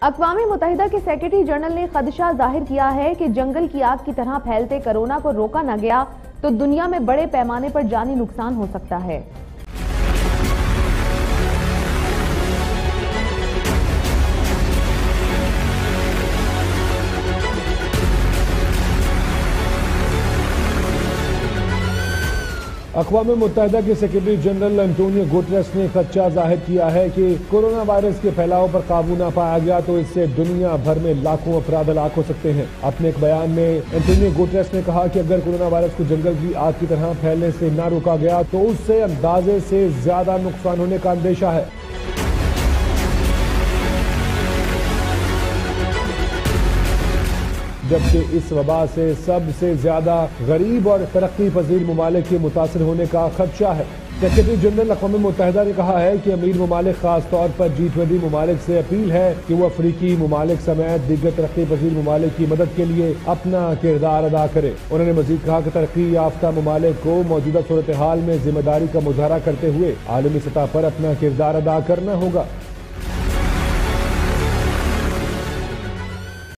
अक़वाम मुत्तहिदा के secretary general ने खदशा जाहिर किया है कि जंगल की आग की तरह फैलते कोरोना को रोका न गया तो दुनिया में बड़े पैमाने पर जानी नुकसान हो सकता है। अक़वाम मुत्तहिदा के सेक्रेटरी जनरल एंटोनियो गुटेरेस ने खदशा जाहिर किया है कि कोरोना वायरस के फैलाव पर काबू न पाया गया तो इससे दुनिया भर में लाखों अफराद हलाक हो सकते हैं। अपने एक बयान में एंटोनियो गुटेरेस ने कहा कि अगर कोरोना वायरस को जंगल की आग की तरह फैलने से न रोका गया तो उससे अंदाजे से ज्यादा नुकसान होने का अंदेशा है। जबकि इस वबा से सबसे ज्यादा गरीब और तरक्की पजीर ममालिक के मुतासर होने का खदशा है। सेक्रेटरी जनरल अक़वाम मुत्तहिदा ने कहा है कि अमीर ममालिक खास तौर पर G20 ममालिक से अपील है कि वो अफ्रीकी ममालिक समेत दीगर तरक्की पजीर ममालिक की मदद के लिए अपना किरदार अदा करे। उन्होंने मजीद कहा कि तरक्की याफ्ता ममालिक को मौजूदा सूरत हाल में जिम्मेदारी का मुजाहरा करते हुए आलमी सतह पर अपना किरदार अदा करना होगा।